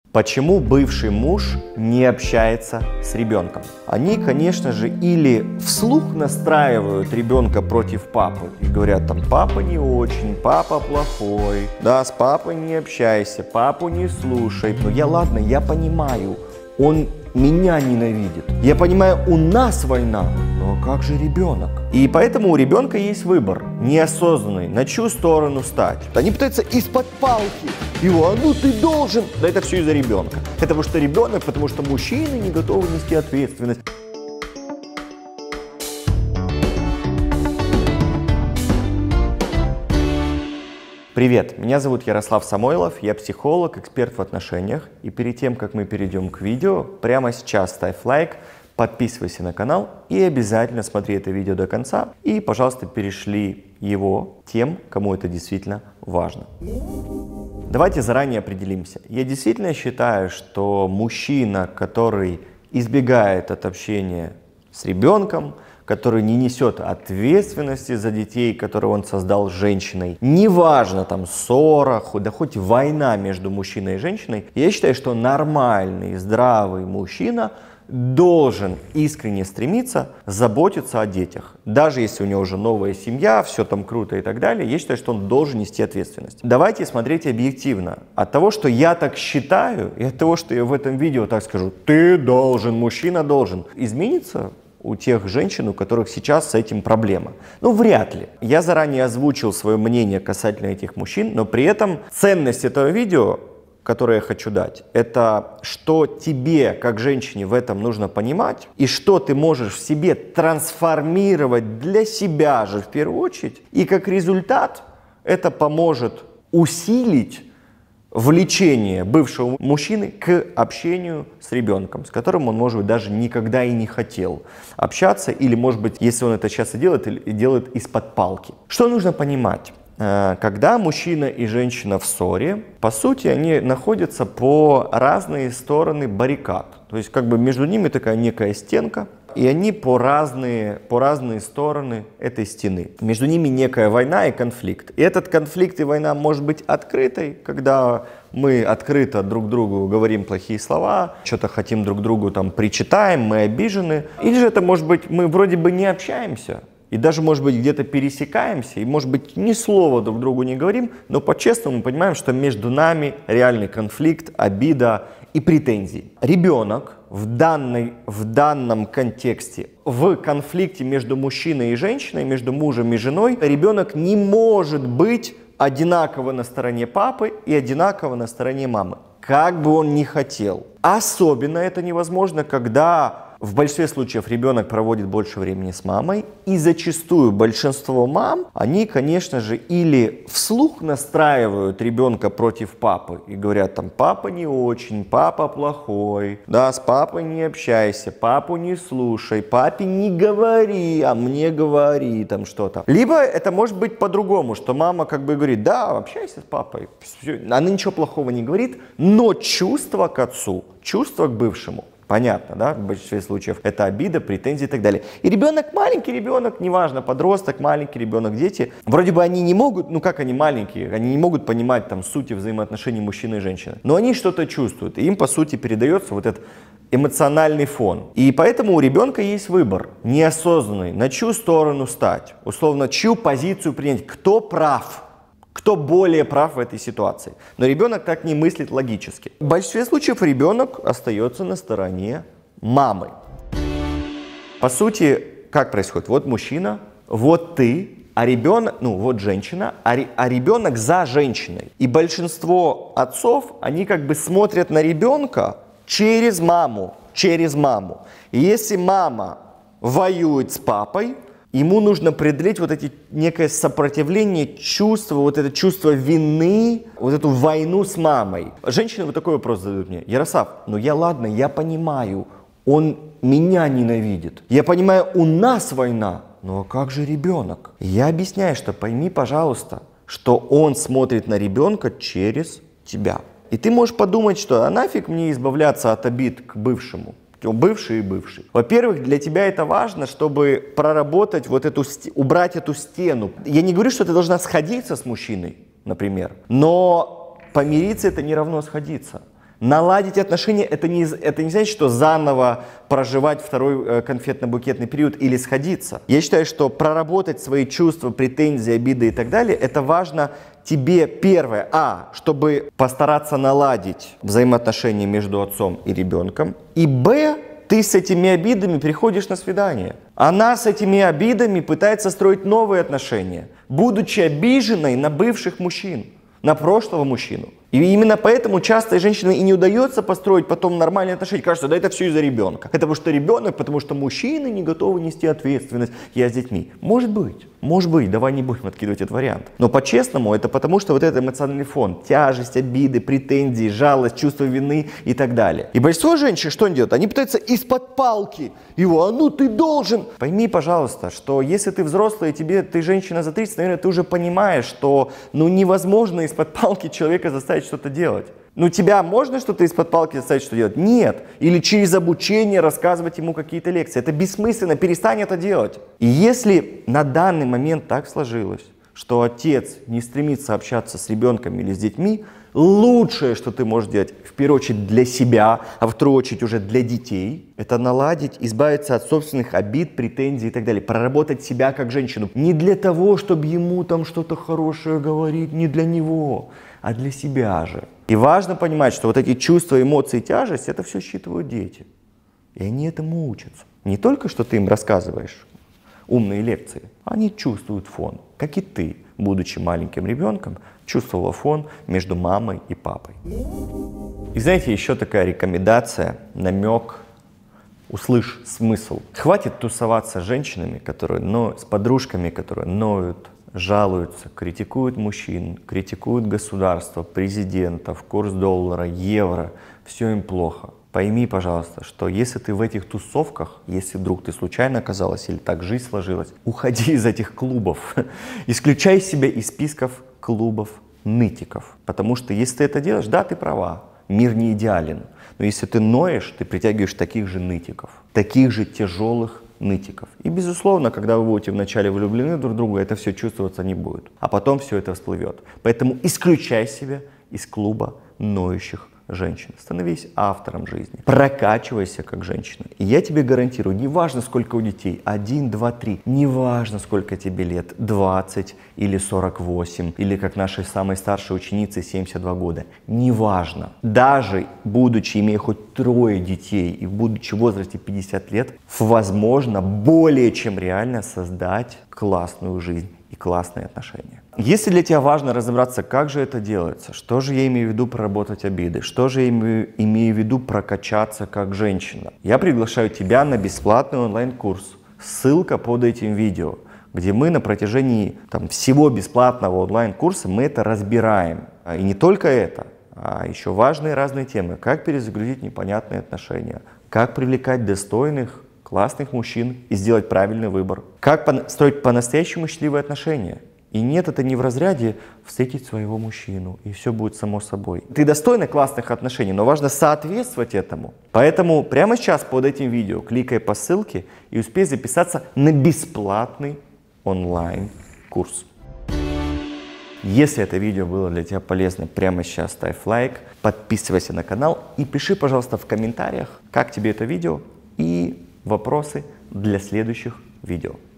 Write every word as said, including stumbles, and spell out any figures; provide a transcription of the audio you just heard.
Почему бывший муж не общается с ребенком? Они, конечно же, или вслух настраивают ребенка против папы и говорят там: папа не очень, папа плохой, да, с папой не общайся, папу не слушай. Ну я ладно, я понимаю, он меня ненавидит. Я понимаю, у нас война, но как же ребенок? И поэтому у ребенка есть выбор, неосознанный, на чью сторону стать. Они пытаются из-под палки его: а ну ты должен. Да это все из-за ребенка. Это потому что ребенок, потому что мужчины не готовы нести ответственность. Привет, меня зовут Ярослав Самойлов, я психолог, эксперт в отношениях. И перед тем, как мы перейдем к видео, прямо сейчас ставь лайк, подписывайся на канал и обязательно смотри это видео до конца. И, пожалуйста, перешли его тем, кому это действительно важно. Давайте заранее определимся. Я действительно считаю, что мужчина, который избегает от общения с ребенком, который не несет ответственности за детей, которые он создал с женщиной, неважно, там ссора, да хоть война между мужчиной и женщиной, я считаю, что нормальный, здравый мужчина должен искренне стремиться заботиться о детях. Даже если у него уже новая семья, все там круто и так далее, я считаю, что он должен нести ответственность. Давайте смотреть объективно. От того, что я так считаю, и от того, что я в этом видео так скажу: ты должен, мужчина должен, изменится у тех женщин, у которых сейчас с этим проблема? Ну, вряд ли. Я заранее озвучил свое мнение касательно этих мужчин, но при этом ценность этого видео, которое я хочу дать, это что тебе, как женщине, в этом нужно понимать, и что ты можешь в себе трансформировать для себя же в первую очередь, и как результат это поможет усилить влечение бывшего мужчины к общению с ребенком, с которым он, может быть, даже никогда и не хотел общаться, или, может быть, если он это часто делает, делает из-под палки. Что нужно понимать? Когда мужчина и женщина в ссоре, по сути, они находятся по разные стороны баррикад. То есть, как бы между ними такая некая стенка, и они по разные, по разные стороны этой стены. Между ними некая война и конфликт. И этот конфликт и война может быть открытой, когда мы открыто друг другу говорим плохие слова, что-то хотим друг другу там причитаем, мы обижены. Или же это может быть, мы вроде бы не общаемся, и даже, может быть, где-то пересекаемся, и, может быть, ни слова друг другу не говорим, но по-честному мы понимаем, что между нами реальный конфликт, обида и претензии. Ребенок в, данной, в данном контексте, в конфликте между мужчиной и женщиной, между мужем и женой, ребенок не может быть одинаково на стороне папы и одинаково на стороне мамы, как бы он ни хотел. Особенно это невозможно, когда в большинстве случаев ребенок проводит больше времени с мамой, и зачастую большинство мам, они, конечно же, или вслух настраивают ребенка против папы и говорят там: папа не очень, папа плохой, да, с папой не общайся, папу не слушай, папе не говори, а мне говори там что-то. Либо это может быть по-другому, что мама как бы говорит: да, общайся с папой, она ничего плохого не говорит, но чувство к отцу, чувство к бывшему, понятно, да, в большинстве случаев это обида, претензии и так далее. И ребенок, маленький ребенок, неважно, подросток, маленький ребенок, дети, вроде бы они не могут, ну как они маленькие, они не могут понимать там сути взаимоотношений мужчины и женщины, но они что-то чувствуют, и им по сути передается вот этот эмоциональный фон. И поэтому у ребенка есть выбор, неосознанный, на чью сторону стать, условно, чью позицию принять, кто прав. Кто более прав в этой ситуации. Но ребенок так не мыслит логически. В большинстве случаев ребенок остается на стороне мамы. По сути, как происходит? Вот мужчина, вот ты, а ребенок, ну вот женщина, а, ре, а ребенок за женщиной. И большинство отцов, они как бы смотрят на ребенка через маму, через маму. И если мама воюет с папой, ему нужно преодолеть вот эти некое сопротивление, чувство, вот это чувство вины, вот эту войну с мамой. Женщины вот такой вопрос задают мне: Ярослав, ну я ладно, я понимаю, он меня ненавидит. Я понимаю, у нас война, но как же ребенок? Я объясняю, что пойми, пожалуйста, что он смотрит на ребенка через тебя. И ты можешь подумать, что а нафиг мне избавляться от обид к бывшему. Бывший и бывший. Во-первых, для тебя это важно, чтобы проработать вот эту, убрать эту стену. Я не говорю, что ты должна сходиться с мужчиной, например, но помириться — это не равно сходиться. Наладить отношения это не, это не значит, что заново проживать второй э, конфетно-букетный период или сходиться. Я считаю, что проработать свои чувства, претензии, обиды и так далее, это важно тебе первое, а, чтобы постараться наладить взаимоотношения между отцом и ребенком, и б, ты с этими обидами приходишь на свидание. Она с этими обидами пытается строить новые отношения, будучи обиженной на бывших мужчин, на прошлого мужчину. И именно поэтому часто женщинам и не удается построить потом нормальные отношения. Кажется, да это все из-за ребенка. Это потому что ребенок, потому что мужчины не готовы нести ответственность. Я с детьми. Может быть, может быть, давай не будем откидывать этот вариант. Но по-честному это потому, что вот этот эмоциональный фон, тяжесть, обиды, претензии, жалость, чувство вины и так далее. И большинство женщин что они делают? Они пытаются из-под палки его, а ну ты должен. Пойми, пожалуйста, что если ты взрослый, тебе, ты женщина за тридцать, наверное, ты уже понимаешь, что ну невозможно из-под палки человека заставить что-то делать. Ну тебя можно что-то из-под палки заставить что делать? Нет. Или через обучение рассказывать ему какие-то лекции. Это бессмысленно, перестань это делать. И если на данный момент так сложилось, что отец не стремится общаться с ребенком или с детьми, лучшее, что ты можешь делать, в первую очередь для себя, а во вторую очередь уже для детей, это наладить, избавиться от собственных обид, претензий и так далее, проработать себя как женщину. Не для того, чтобы ему там что-то хорошее говорить, не для него, а для себя же. И важно понимать, что вот эти чувства, эмоции, тяжесть, это все считывают дети. И они этому учатся. Не только, что ты им рассказываешь умные лекции, они чувствуют фон, как и ты, будучи маленьким ребенком, чувствовала фон между мамой и папой. И знаете, еще такая рекомендация, намек, услышь смысл. Хватит тусоваться с женщинами, которые, но, с подружками, которые ноют, жалуются, критикуют мужчин, критикуют государство, президентов, курс доллара, евро. Все им плохо. Пойми, пожалуйста, что если ты в этих тусовках, если вдруг ты случайно оказалась или так жизнь сложилась, уходи из этих клубов. Исключай себя из списков клубов нытиков. Потому что если ты это делаешь, да, ты права, мир не идеален. Но если ты ноешь, ты притягиваешь таких же нытиков, таких же тяжелых нытиков. И безусловно, когда вы будете вначале влюблены друг в друга, это все чувствоваться не будет. А потом все это всплывет. Поэтому исключай себя из клуба ноющих женщин. Становись автором жизни. Прокачивайся как женщина. И я тебе гарантирую, неважно сколько у детей, один, два, три, неважно сколько тебе лет, двадцать или сорок восемь, или как нашей самой старшей ученице семьдесят два года, неважно. Даже будучи, имея хоть трое детей и будучи в возрасте пятьдесят лет, возможно, более чем реально создать классную жизнь и классные отношения. Если для тебя важно разобраться, как же это делается, что же я имею в виду проработать обиды, что же я имею, имею в виду прокачаться как женщина, я приглашаю тебя на бесплатный онлайн-курс. Ссылка под этим видео, где мы на протяжении там, всего бесплатного онлайн-курса мы это разбираем. И не только это, а еще важные разные темы. Как перезагрузить непонятные отношения, как привлекать достойных, классных мужчин и сделать правильный выбор. Как по- строить по-настоящему счастливые отношения. И нет, это не в разряде встретить своего мужчину, и все будет само собой. Ты достойна классных отношений, но важно соответствовать этому. Поэтому прямо сейчас под этим видео кликай по ссылке и успей записаться на бесплатный онлайн-курс. Если это видео было для тебя полезно, прямо сейчас ставь лайк, подписывайся на канал и пиши, пожалуйста, в комментариях, как тебе это видео и вопросы для следующих видео.